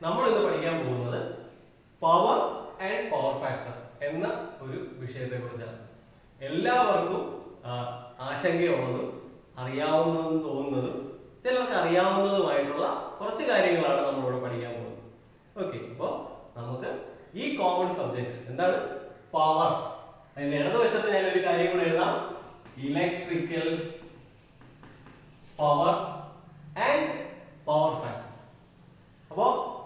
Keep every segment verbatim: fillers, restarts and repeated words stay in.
നമ്മൾ ഇന്ന് പഠിക്കാൻ പോകുന്നത് പവർ ആൻഡ് പവർ ഫാക്ടർ എന്ന ഒരു വിഷയത്തെക്കുറിച്ചാണ്. എല്ലാവർക്കും ആശങ്കയുള്ളതും അറിയാവുന്നതും തോന്നുന്നതും ചിലർക്ക് അറിയാവുന്നതുമായിട്ടുള്ള കുറച്ച് കാര്യങ്ങളാണ് നമ്മളിവിടെ പഠിക്കാൻ പോകുന്നത്. ഓക്കെ, അപ്പോൾ നമുക്ക് ഈ കോമൺ സബ്ജക്ട്സ് എന്താണ്? പവർ. അതിന്റെ ഇടതുവശത്ത് ഞാൻ ഒരു കാര്യം കൂടെ എഴുതാം, electrical power and power factor. അപ്പോ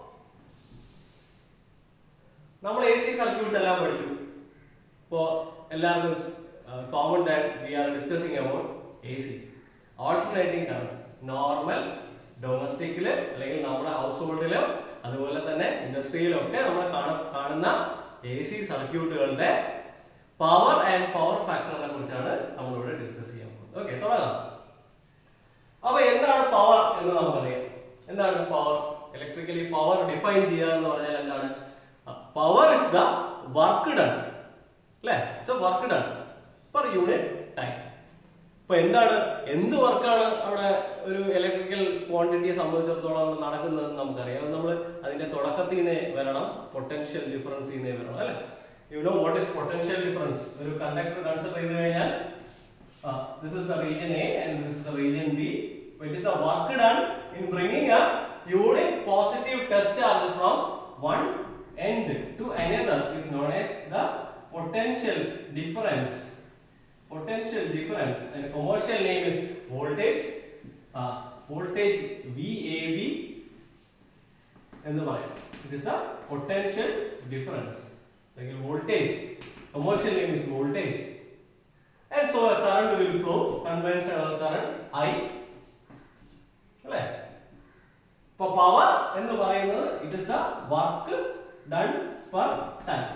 നമ്മൾ എ സി സർക്യൂട്ട്സ് എല്ലാം പഠിച്ചു. ഇപ്പോൾ എല്ലാവർക്കും common that we are discussing about A C, alternating current. Normal ഡൊമസ്റ്റിക്കില് അല്ലെങ്കിൽ നമ്മുടെ ഹൗസ് ഹോൾഡിലോ അതുപോലെ തന്നെ ഇൻഡസ്ട്രിയിലോ ഒക്കെ നമ്മൾ കാണുന്ന എ സി സർക്യൂട്ടുകളുടെ പവർ ആൻഡ് പവർ ഫാക്ടറിനെ കുറിച്ചാണ് നമ്മളിവിടെ ഡിസ്കസ് ചെയ്യാൻ പോകുന്നത്. ഓക്കെ, തുടങ്ങാം. അപ്പൊ എന്താണ് പവർ എന്ന് നമുക്കറിയാം. എന്താണ് പവർ? ഇലക്ട്രിക്കലി പവർ ഡിഫൈൻ ചെയ്യുക എന്ന് പറഞ്ഞാൽ എന്താണ്? Power is the work done, അല്ലേ? It's a work done per unit time. ഇപ്പൊ എന്താണ്, എന്ത് വർക്കാണ് അവിടെ ഒരു ഇലക്ട്രിക്കൽ ക്വാണ്ടിറ്റിയെ സംബന്ധിച്ചിടത്തോളം അവിടെ നടക്കുന്നത് നമുക്കറിയാം. നമ്മൾ അതിന്റെ തുടക്കത്തിൽ നിന്ന് വരണം, പൊട്ടൻഷ്യൽ ഡിഫറൻസിൽ നിന്ന് വരണം, അല്ലെ? You know what is potential difference? ഒരു കണ്ടക്ടർ കൺസിഡർ ചെയ്ത് കഴിഞ്ഞാൽ this is the region A and this is the region B. It is the work done in bringing a unit positive test charge from one end to another is known as the potential difference. Potential difference, and the commercial name is voltage. Uh, voltage V A B and the wire. It is the potential difference. Like voltage, commercial name is voltage. And so a current will flow, conventional current I. Right? For power and the wire, it is the work done per time.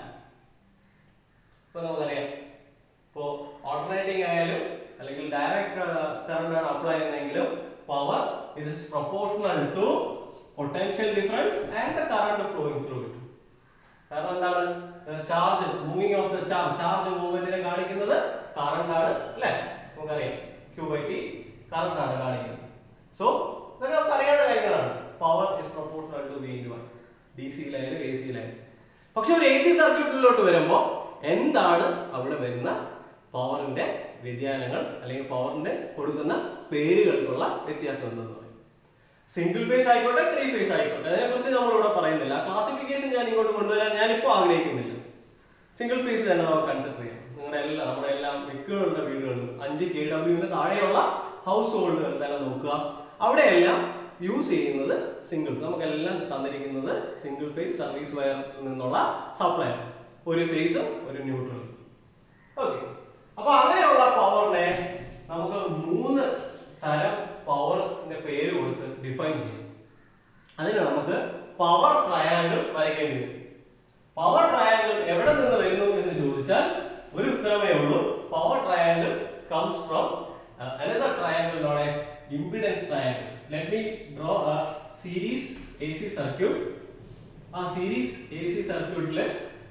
So now there. For alternating ആയാലും അല്ലെങ്കിൽ direct current ആണ് apply ചെയ്യുന്നതെങ്കിലും power it is proportional to potential difference and the current flowing through it. കാരണം എന്താണ്? Charge, moving of the charge, charge മൂവ്മെന്റിനെ കാണിക്കുന്നത് current ആണ്, അല്ലേ? നമുക്കറിയാം Q by T കറണ്ട് ആണ് കാണിക്കുന്നത്. സോ ഇതൊക്കെ നമുക്ക് അറിയാവുന്ന കാര്യങ്ങളാണ്. Power is proportional to V into I, D സിയിലായാലും എ സിയിലായാലും. പക്ഷെ ഒരു എ സി സർക്യൂട്ടിലോട്ട് വരുമ്പോൾ എന്താണ് അവിടെ വരുന്ന പവറിന്റെ വ്യതിയാനങ്ങൾ അല്ലെങ്കിൽ പവറിന്റെ കൊടുക്കുന്ന പേരുകൾക്കുള്ള വ്യത്യാസം എന്തെന്ന് പറയും. സിംഗിൾ ഫേസ് ആയിക്കോട്ടെ, ത്രീ ഫേസ് ആയിക്കോട്ടെ, അതിനെക്കുറിച്ച് നമ്മളിവിടെ പറയുന്നില്ല. ക്ലാസിഫിക്കേഷൻ ഞാൻ ഇങ്ങോട്ട് കൊണ്ടുവരാൻ ഞാനിപ്പോൾ ആഗ്രഹിക്കുന്നില്ല. സിംഗിൾ ഫേസ് തന്നെ നമുക്ക് കൺസിഡർ ചെയ്യാം. നിങ്ങളുടെ എല്ലാ നമ്മുടെ എല്ലാം മിക്കുകളുടെ വീടുകളിലും അഞ്ച് കെ ഡബ്ല്യുവിന് താഴെയുള്ള ഹൗസ് ഹോൾഡുകൾ തന്നെ നോക്കുക. അവിടെയെല്ലാം യൂസ് ചെയ്യുന്നത് സിംഗിൾ, നമുക്കെല്ലാം തന്നിരിക്കുന്നത് സിംഗിൾ ഫേസ് സർവീസ് വയറിൽ നിന്നുള്ള സപ്ലൈ, ഒരു ഫേസും ഒരു ന്യൂട്രലും. ഓക്കെ, അപ്പൊ അങ്ങനെയുള്ള പവറിനെ നമുക്ക് മൂന്ന് തരം പവറിന്റെ പേര് കൊടുത്ത് ഡിഫൈൻ ചെയ്യും. അതിന് നമുക്ക് പവർ ട്രയാങ്കിൾ വരയ്ക്കേണ്ടി വരും. പവർ ട്രയാങ്കിൾ എവിടെ നിന്ന് വരുന്നു എന്ന് ചോദിച്ചാൽ ഒരു ഉത്തരമേ ഉള്ളൂ. Power triangle comes from another triangle known as impedance triangle. Let me draw a series A C circuit. ആ series A C circuit ലെ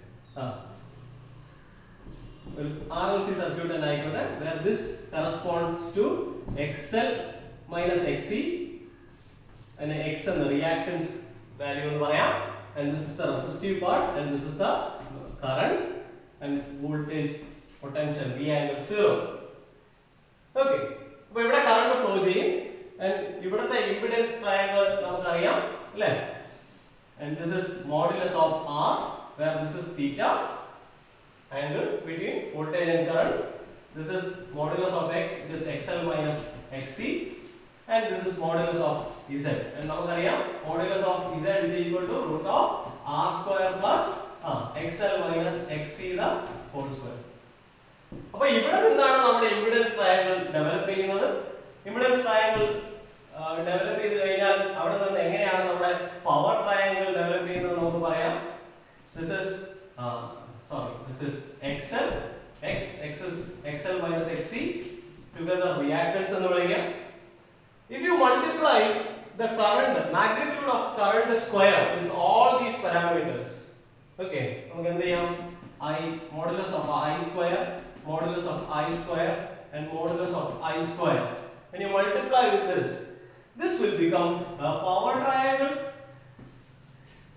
R L C circuit and ആയിക്കോട്ടെ, where this corresponds to X L minus X C and X എന്ന reactance value എന്ന് പറയാം, and this is the resistive part and this is the current and voltage potential V angle zero. Okay, അപ്പോൾ ഇവിടെ current flow ചെയ്യും and ഇവിടുത്തെ impedance triangle നമുക്കറിയാം, അല്ലേ? and this is modulus of R, where this is theta angle between voltage and current. This is modulus of X, it is X L minus X C, and this is modulus of Z. And നമുക്കറിയാം modulus of Z is equal to root of R square plus uh, X L minus X C the whole square. അപ്പോൾ ഇവിടെ നിന്നാണ് നമ്മുടെ impedance triangle develop ചെയ്യുന്നത്. Impedance triangle develop ചെയ്ത് കഴിഞ്ഞാൽ അവിടെ നിന്ന് എങ്ങനെയാണ് നമ്മുടെ പവർ ട്രയാങ്കിൾ ഡെവലപ്പ് ചെയ്യുന്നത് നമുക്ക് പറയാം. This is uh, sorry, this is X L, X, X is X L minus X C, together reactance എന്ന് വിളിക്കാം. If you multiply the current, magnitude of current square with all these parameters, okay, നമുക്ക് എന്ത് ചെയ്യാം? I modulus of I square, modulus of I square and modulus of I square. When you multiply with this, this will become a power triangle.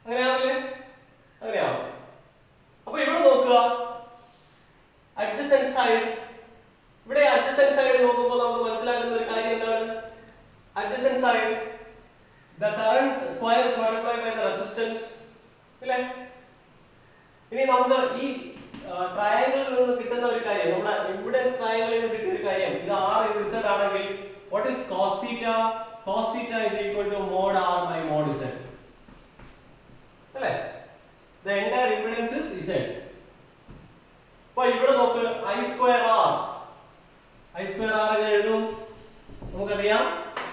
അങ്ങനെയാവില്ലേ? അങ്ങനെയാവും. അപ്പൊ ഇവിടെ നോക്കുക, adjacent side. ഇവിടെ adjacent side നോക്കുമ്പോൾ നമുക്ക് മനസ്സിലാക്കുന്ന ഒരു കാര്യം എന്താണ്? Adjacent side, the current square is multiplied by the resistance. ഇല്ലേ? ഇനി നമുക്ക് ഈ ട്രയാങ്കിളിൽ നിന്ന് കിട്ടുന്ന ഒരു കാര്യം, നമ്മുടെ ഇംപിഡൻസ് ട്രയാങ്കിളിൽ നിന്ന് കിട്ടിയ ഒരു കാര്യം, ഇത് R ഇത് Z ആണെങ്കിൽ what is cos theta? Cos theta is equal to mod R by mod Z. അല്ലേ? The entire impedance is Z. അപ്പോൾ ഇവിടെ നോക്ക് I square R. I square R എന്ന് എഴുതും. നമുക്കറിയാം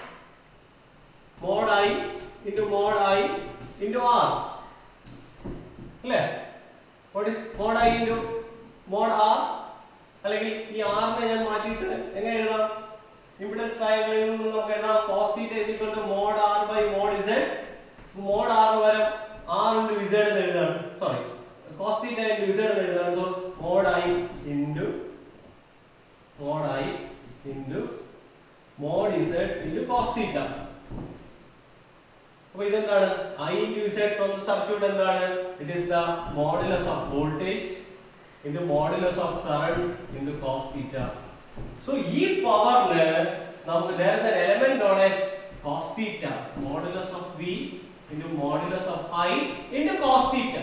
mod I into mod I into R. അല്ലേ? What is mod I into mod R? അല്ലെങ്കിൽ ഈ R നെ ഞാൻ മാറ്റിയിട്ട് എങ്ങനെ എഴുതാം? ഇംപിഡൻസ് ട്രയാങ്കിളിൽ നിന്ന് നമുക്ക് എഴുതാം cos theta is equal to mod R by mod Z. mod R പകരം R into Z എന്ന് എഴുതാണ്. Sorry, cos theta into Z എന്ന് എഴുതാണ്. So mod I into mod I into mod Z into cos theta. അപ്പോൾ ഇതെന്താണ്? I into Z from the circuit എന്താണ്? It is the modulus of voltage into modulus of current into cos theta. So ഈ പവറിന് നമുക്ക് there is an element known as cos theta, modulus of V into modulus of I into cos theta.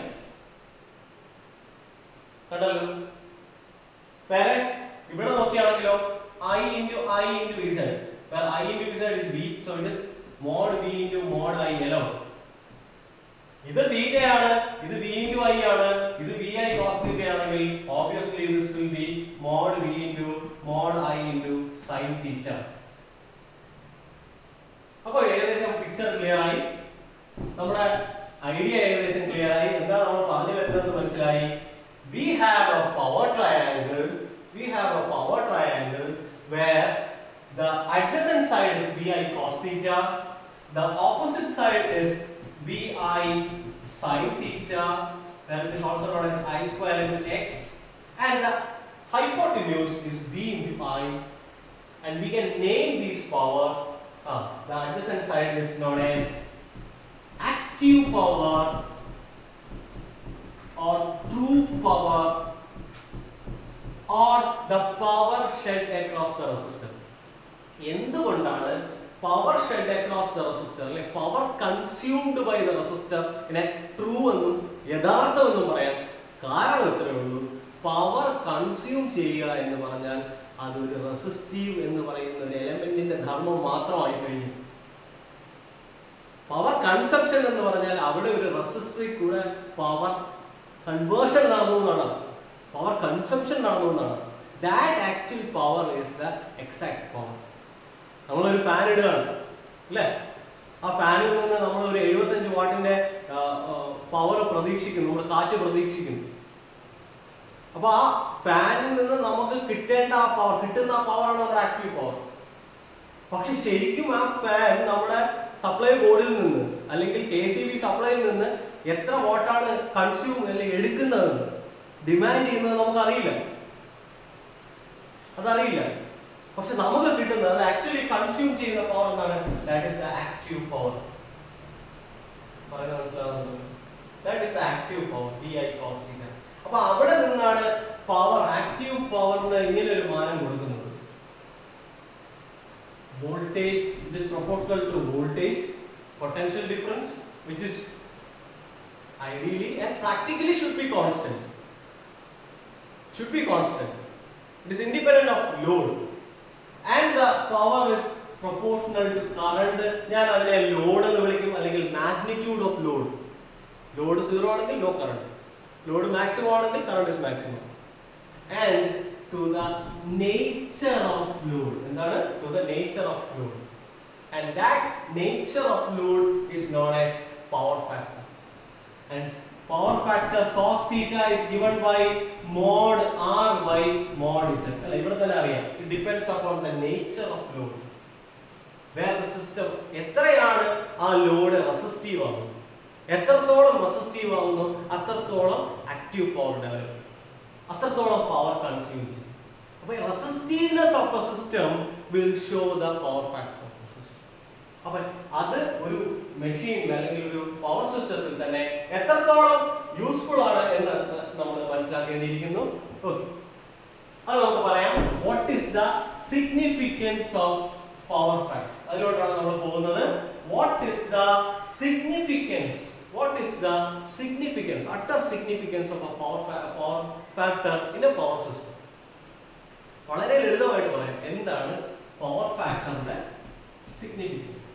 കണ്ടല്ലോ? whereas ഇവിടെ നോക്കിയാണെങ്കിലോ I into I into Z, where I into Z is V, so it is mod V into mod I alone. ഇത് തീറ്റയാണ്, ഇത് V into I ആണ്, ഇത് V I cos theta ആണെങ്കിൽ obviously this will be mod V into mod I into sin theta. അപ്പോൾ ഏകദേശം picture clear ആയി, നമ്മുടെ ഐഡിയ ഏകദേശം ക്ലിയർ ആയി. എന്താ നമ്മൾ പറഞ്ഞു വരുന്നത് മനസ്സിലായി. We have a power triangle, we have a power triangle where the adjacent side is V I cos theta, the opposite side is V I sin theta, that is also known as I square into X, and the hypotenuse is V into I, and we can name this power. Uh, the adjacent side is known as active power or true power or the power shed across the resistor. എന്തുകൊണ്ടാണ് power shed across the resistor, like power consumed by the resistor in a true എന്നും യഥാർത്ഥം എന്നും പറയാൻ കാരണം ഇത്രയേ ഉള്ളൂ. Power consume ചെയ്യുക എന്ന് പറഞ്ഞാൽ അതൊരു റെസിസ്റ്റീവ് എന്ന് പറയുന്ന ഒരു എലമെന്റിന്റെ ധർമ്മം മാത്രമായി കഴിഞ്ഞു. പവർ കൺസപ്ഷൻ എന്ന് പറഞ്ഞാൽ അവിടെ ഒരു റെസിസ്റ്ററിൽ കൂടെ പവർ കൺവേർഷൻ നടന്നു എന്നാണ്, പവർ കൺസപ്ഷൻ നടന്നു എന്നാണ്. That actual power is the exact power. നമ്മളൊരു ഫാൻ ഇടുകയാണ് അല്ലേ, ആ ഫാനിൽ നിന്ന് നമ്മൾ ഒരു എഴുപത്തഞ്ച് വാട്ടിന്റെ പവർ പ്രതീക്ഷിക്കുന്നു, നമ്മൾ കാറ്റ് പ്രതീക്ഷിക്കുന്നു. അപ്പൊ ആ ഫാനിൽ നിന്ന് നമുക്ക് കിട്ടേണ്ട ആ പവർ, കിട്ടുന്ന ആ പവറാണ് നമ്മുടെ ആക്റ്റീവ് പവർ. പക്ഷെ ശരിക്കും ആ ഫാൻ നമ്മുടെ സപ്ലൈ ബോർഡിൽ നിന്ന് അല്ലെങ്കിൽ കെ സി ബി സപ്ലൈയിൽ നിന്ന് എത്ര വാട്ടാണ് കൺസ്യൂം അല്ലെങ്കിൽ എടുക്കുന്നതെന്ന് ഡിമാൻഡ് ചെയ്യുന്നത് നമുക്കറിയില്ല, അതറിയില്ല. പക്ഷെ നമുക്ക് കിട്ടുന്നത് അത് ആക്ച്വലി കൺസ്യൂം ചെയ്യുന്ന പവർ എന്നാണ്. That is the active power. പറയുന്നത് മനസ്സിലാവുന്നുണ്ടോ? That is the active power, V I cos theta. അപ്പൊ അവിടെ നിന്നാണ് പവർ, ആക്റ്റീവ് പവറിന് ഇങ്ങനെ ഒരു മാനം കൊടുക്കുന്നത്. Voltage, it is proportional to voltage, potential difference, which is ideally and practically should be constant. Should be constant. It is independent of load. And the power is proportional to current. ഞാൻ അതിനെ load എന്ന് വിളിക്കും, അല്ലെങ്കിൽ magnitude of load. Load zero ആണെങ്കിൽ no current, load maximum ആണെങ്കിൽ current is maximum. And to the nature of load. എന്താണ്? To the nature of load. And that nature of load is known as power factor. And power factor cos theta is given by mod R by mod Z. അല്ല, ഇവിടെ തന്നെ അറിയാം, it depends upon the nature of load. Where the system എത്രയാണ് ആ load resistive ആവുന്നത്, എത്രത്തോളം resistive ആവുന്നു അത്രത്തോളം ആക്റ്റീവ് പവർ ഡെവലപ്പ്, അത്രത്തോളം പവർ കൺസ്യൂം ചെയ്യും. അപ്പോൾ resistiveness of a system will show the power factor of the system. അപ്പോൾ അത് ഒരു മെഷീൻ അല്ലെങ്കിൽ ഒരു പവർ സിസ്റ്റത്തിൽ തന്നെ എത്രത്തോളം യൂസ്ഫുൾ ആണ് എന്ന് നമ്മൾ മനസ്സിലാക്കേണ്ടിയിരിക്കുന്നു. ഓക്കെ, അത് നമുക്ക് പറയാം. What is the significance of power factor? അതിലോട്ടാണ് നമ്മൾ പോകുന്നത്. What is the significance What is the significance, utter significance of a power, fa power factor in a power system? വളരെ ലളിതമായിട്ട് പറയാം, എന്താണ് പവർ ഫാക്ടറിന്റെ significance.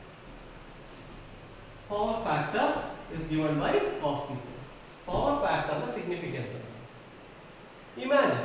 Power factor is given by cos theta. Power ഫാക്ടറിന്റെ significance imagine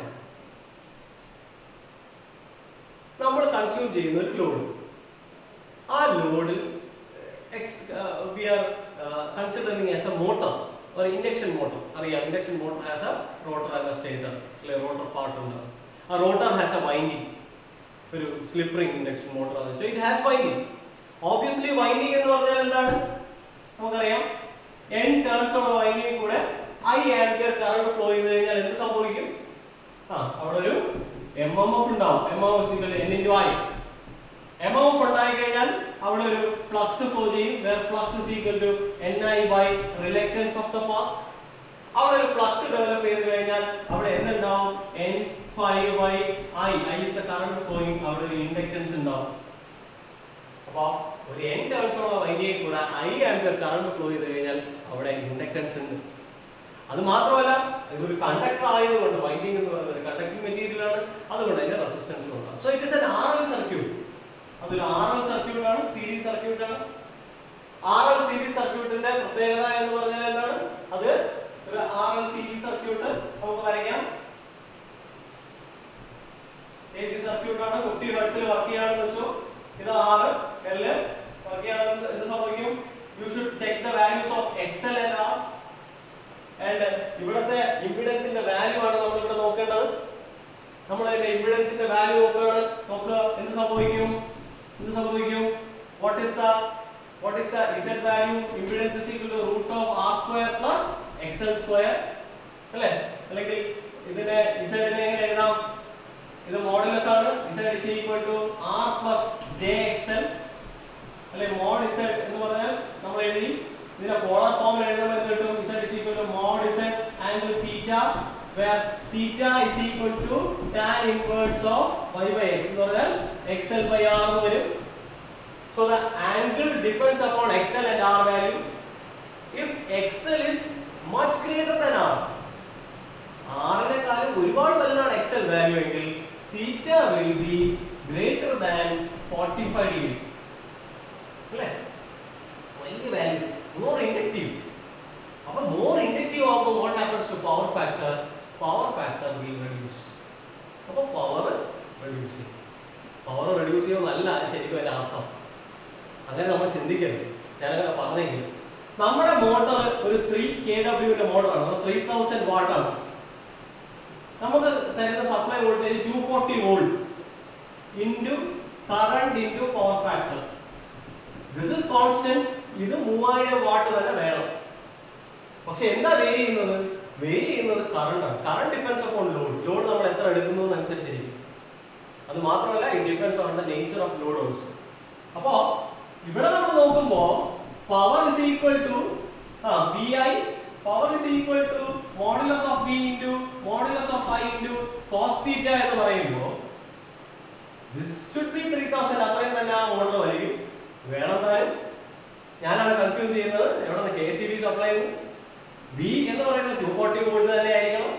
നമ്മൾ consume ചെയ്യുന്ന ഒരു load, ആ ലോഡിൽ we are uh, considering as a motor or induction motor. അറിയാം, induction motor has a rotor and a stator, അല്ലെ rotor part ഉണ്ട്. ആ rotor has a winding, ഒരു slip ring induction motor ആണ്. So it has winding. Obviously winding എന്ന് പറഞ്ഞാൽ എന്താണ് നമുക്കറിയാം, n turns ഉള്ള winding കൂടെ I ampere current flow ചെയ്തു കഴിഞ്ഞാൽ എന്ത് സംഭവിക്കും? ആ അവിടെ ഒരു M M F ഉണ്ടാവും. M M F is equal to N into I. M M F ഉണ്ടായി കഴിഞ്ഞാൽ അവിടെ ഒരു ഫ്ലക്സ് ഫ്ലോ ചെയ്യും, where flux is equal to Ni by reluctance of the path. അവിടെ ഒരു ഫ്ലക്സ് ഡെവലപ്പ് ചെയ്തു കഴിഞ്ഞാൽ അവിടെ എന്തുണ്ടാവും? N phi by I. I is the current flowing. അവിടെ ഒരു ഇൻഡക്റ്റൻസ് ഉണ്ടാവും. അപ്പോൾ ഒരു n ടേൺസ് ഉള്ള വൈൻഡിങ്ങിൽ കൂടെ I ആംപിയർ കറന്റ് ഫ്ലോ ചെയ്തു കഴിഞ്ഞാൽ അവിടെ ഇൻഡക്റ്റൻസ് ഉണ്ട്. അത് മാത്രമല്ല, ഇതൊരു കണ്ടക്ടർ ആയതുകൊണ്ട്, വൈൻഡിങ് എന്ന് പറയുന്നത് കണ്ടക്ടിങ് മെറ്റീരിയൽ ആണ്, അതുകൊണ്ട് അതിന്റെ റെസിസ്റ്റൻസ് ഉണ്ടാവും. So it is an R L സർക്യൂട്ട്. അതൊരു ആർ എൽ സർക്യൂട്ട് ആണ്, സീരീസ് സർക്യൂട്ട് ആണ്. ആർ എൽ സീരീസ് സർക്യൂട്ടിന്റെ പ്രത്യേകത എന്ന് പറഞ്ഞാൽ എന്താണ്? അത് ഒരു ആർ എൽ സീരീസ് സർക്യൂട്ട് നമുക്ക് വരയ്ക്കാം. എ സി സർക്യൂട്ട് ആണ്, ഫിഫ്റ്റി ഹെർട്സിൽ വർക്ക് ചെയ്യാണെന്ന് വെച്ചോ. ഇത് ആർ എൽ വർക്ക് ചെയ്യാണെന്ന് എന്ത് സംഭവിക്കും? You should check the values of X L and R. And ഇവിടുത്തെ ഇംപിഡൻസിന്റെ വാല്യൂ ആണ് നമ്മൾ ഇവിടെ നോക്കേണ്ടത്. നമ്മൾ അതിന്റെ ഇംപിഡൻസിന്റെ വാല്യൂ നോക്കുകയാണ്. നോക്കുക എന്ത് സംഭവിക്കും? എന്ത് സംഭവിക്കും? What is the what is the Z value? Impedance is equal to root of R square plus X L square. അല്ലേ? അല്ലെങ്കിൽ ഇതിനെ Z നെ എങ്ങനെ എഴുതാം? ഇത് മോഡുലസ് ആണ്. Z is equal to R plus J X L. അല്ലേ? mod Z എന്ന് പറഞ്ഞാൽ നമ്മൾ എഴുതി ഇതിനെ പോളാർ ഫോമിൽ എഴുതുമ്പോൾ എന്ത് കിട്ടും? Z is equal to mod Z angle theta, where theta is equal to tan inverse of y by x എന്ന് പറഞ്ഞാൽ X L by R എന്ന് വരും. So the angle depends upon X L and R value. If X L is much greater than R, R നെക്കാളും ഒരുപാട് വലുതാണ് X L value എങ്കിൽ theta will be greater than forty-five degree. അല്ലേ? വലിയ value, more inductive. അപ്പോൾ more inductive ആകുമ്പോൾ what happens to power factor? Power factor will reduce. അപ്പോൾ power reduce ചെയ്യും. Power reduce ചെയ്യുമെന്നല്ല ശരിക്കും അതിൻ്റെ അർത്ഥം. അങ്ങനെ നമ്മൾ ചിന്തിക്കരുത്. ഞാനങ്ങനെ പറഞ്ഞെങ്കിൽ നമ്മുടെ മോട്ടർ ഒരു ത്രീ കെ ഡബ്ല്യുവിന്റെ മോട്ടറാണ്, ത്രീ തൗസൻഡ് വാട്ടാണ്. നമുക്ക് തരുന്ന supply voltage two forty volt into current into power factor. This is constant. ഇത് മൂവായിരം വാട്ട് തന്നെ വേണം. പക്ഷെ എന്താ വേരി ചെയ്യുന്നത്? വേരി ചെയ്യുന്നത് കറണ്ടാണ്. Current depends upon load. Load നമ്മൾ എത്ര എടുക്കുന്നതനുസരിച്ചിരിക്കും. അത് മാത്രമല്ല, it depends on the nature of load also. അപ്പോൾ ഇവിടെ നമ്മൾ നോക്കുമ്പോൾ power is equal to B I, power is equal to modulus of B into modulus of I into cos theta എന്ന് പറയുമ്പോൾ this should be three thousand. അത്രയും തന്നെ ആ motor വലിക്കും. വേണം താനും ഞാനാണ് കൺസ്യൂം ചെയ്യുന്നത്. എവിടെ കെ സി ബി സപ്ലൈ ചെയ്യുന്നു. ബി എന്ന് പറയുന്നത് ടു ഫോർട്ടി വോൾട്ട് തന്നെ ആയിരിക്കണം.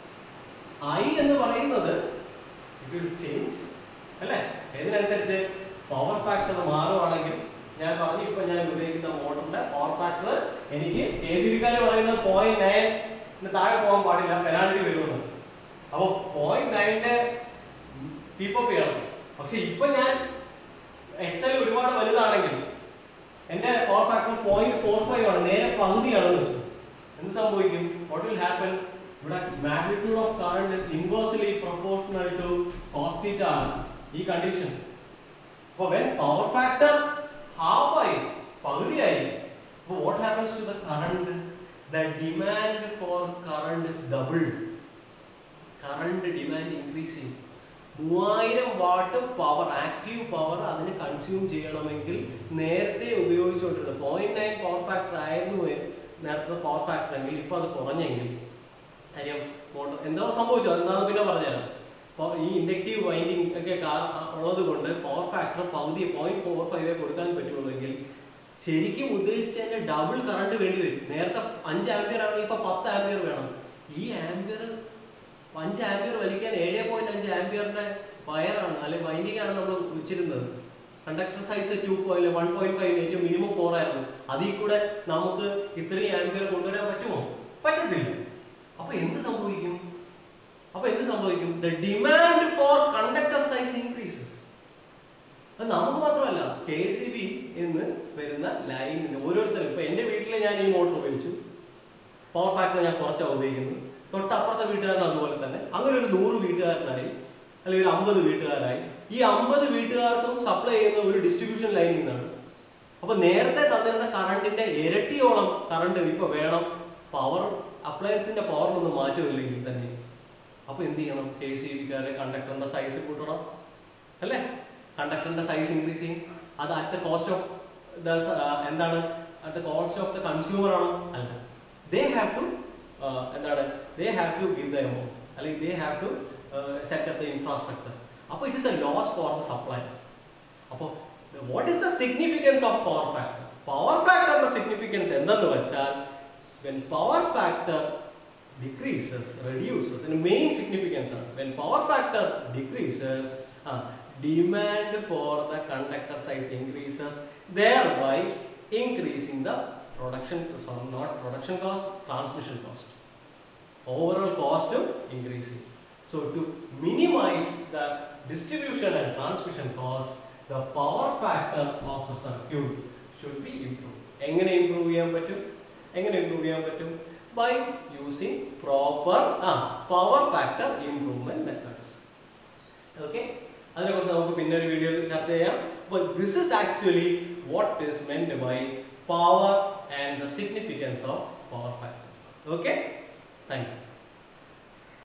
ഐ എന്ന് പറയുന്നത് ചേഞ്ച് അല്ലേ? ഇതിനനുസരിച്ച് പവർ ഫാക്ടർ മാറുവാണെങ്കിൽ, ഞാൻ പറഞ്ഞു ഇപ്പൊ ഞാൻ ഉപയോഗിക്കുന്ന മോട്ടറിന്റെ പവർ ഫാക്ടർ എനിക്ക് കെ സി ബിക്കാർ പറയുന്നത് പോയിന്റ് നയൻ താഴെ പോകാൻ പാടില്ല, പെനാൽറ്റി വരുമെന്ന്. അപ്പോൾ പോയിന്റ് നയന്റെ കീപ്പപ്പ് ചെയ്യണം. പക്ഷെ ഇപ്പൊ ഞാൻ എക്സൽ ഒരുപാട് വലുതാണെങ്കിൽ എന്റെ power factor point four five ആണ്, നേരെ പകുതിയാണെന്ന് വെച്ചു. എന്ത് സംഭവിക്കും? What will happen? ഇവിടെ magnitude of current is inversely proportional to cos theta ആണ് ഈ കണ്ടീഷൻ. അപ്പോൾ when power factor half ആയി, പകുതിയായി, അപ്പോൾ what happens to the current? The demand for current is doubled. Current demand increasing. മൂവായിരം watt power, active power അതിന് consume ചെയ്യണമെങ്കിൽ നേരത്തെ ഉപയോഗിച്ചുകൊണ്ടിരുന്നത് പോയിന്റ് നയൻ പവർ ഫാക്ടർ ആയിരുന്നു നേരത്തെ പവർ ഫാക്ടർ എങ്കിൽ ഇപ്പോൾ അത് കുറഞ്ഞെങ്കിൽ കാര്യം മോട്ടോർ എന്തോ സംഭവിച്ചു, എന്താണെന്ന് പിന്നെ പറഞ്ഞുതരാം. അപ്പോൾ ഈ ഇൻഡക്റ്റീവ് വൈൻഡിങ് ഒക്കെ ഉള്ളത് കൊണ്ട് പവർ ഫാക്ടർ പകുതി പോയിന്റ് ഫോർ ഫൈവേ കൊടുക്കാൻ പറ്റുള്ളൂവെങ്കിൽ ശരിക്കും ഉദ്ദേശിച്ചതിന്റെ ഡബിൾ കറണ്ട് വേണ്ടി വരും. നേരത്തെ അഞ്ച് ആംപിയർ ആണെങ്കിൽ ഇപ്പൊ പത്ത് ആംപിയർ വേണം. ഈ ആംപിയർ അഞ്ച് ആംപിയർ വലിക്കാൻ ഏഴ് പോയിന്റ് അഞ്ച് ആംപിയറിന്റെ വയറാണ് അല്ലെങ്കിൽ വൈൻഡിങ് ആണ് നമ്മൾ വെച്ചിരുന്നത്. Conductor size two point one point five ഏറ്റവും മിനിമം ഫോർ ആയിരുന്നു. അതിൽ കൂടെ നമുക്ക് ഇത്രയും ആംപിയർ കൊണ്ടുവരാൻ പറ്റുമോ? പറ്റത്തില്ല. അപ്പൊ എന്ത് സംഭവിക്കും? അപ്പൊ എന്ത് സംഭവിക്കും? The demand for conductor size increases. അത് നമുക്ക് മാത്രമല്ല, കെ എസ് ഇ ബി എന്ന് വരുന്ന ലൈനിന് ഓരോരുത്തരും. ഇപ്പൊ എന്റെ വീട്ടിൽ ഞാൻ ഈ മോട്ടോർ ഉപയോഗിച്ചു, പവർ ഫാക്ടർ ഞാൻ കുറച്ചാണ് ഉപയോഗിക്കുന്നത്. തൊട്ടപ്പുറത്തെ വീട്ടുകാരൻ അതുപോലെ തന്നെ. അങ്ങനെ ഒരു നൂറ് വീട്ടുകാരനായി അല്ലെങ്കിൽ ഒരു അമ്പത് വീട്ടുകാരായി. ഈ അമ്പത് വീട്ടുകാർക്കും സപ്ലൈ ചെയ്യുന്ന ഒരു ഡിസ്ട്രിബ്യൂഷൻ ലൈനിൽ നിന്നാണ്. അപ്പൊ നേരത്തെ തന്നിരുന്ന കറണ്ടിന്റെ ഇരട്ടിയോളം കറണ്ട് ഇപ്പൊ വേണം പവർ അപ്ലയൻസിന്റെ പവറിനൊന്നും മാറ്റമില്ലെങ്കിൽ തന്നെ. അപ്പൊ എന്ത് ചെയ്യണം? കെ സി ബിക്കാരെ കണ്ടക്ടറിന്റെ സൈസ് കൂട്ടണം അല്ലേ? കണ്ടക്ടറിന്റെ സൈസ് ഇൻക്രീസ് ചെയ്യും. അത് at the cost of the എന്താണ്? At the cost of the consumer ആണോ? അല്ല. ദേ ഹാവ് ടു എന്താണ്? They have to give the amount അല്ലെങ്കിൽ they have to set up the infrastructure. അപ്പോൾ it is a loss for the supply. അപ്പോൾ what is the significance of power factor? Power ഫാക്ടറിന്റെ significance എന്തെന്ന് വെച്ചാൽ when power factor decreases, reduces, the main significance are when power factor decreases, uh, demand for the conductor size increases, thereby increasing the production, sorry, not production cost, transmission cost. Overall cost increasing. So to minimize the distribution and transmission cost, the power factor of a circuit should be improved. എങ്ങനെ improve ചെയ്യാൻ പറ്റും? എങ്ങനെ improve ചെയ്യാൻ പറ്റും? By using proper ah, power factor improvement methods. Okay? അതിനെക്കുറിച്ച് നമുക്ക് പിന്നെ ഒരു വീഡിയോയിൽ ചർച്ച ചെയ്യാം. But this is actually what is meant by power and the significance of power factor. Okay? Thank you.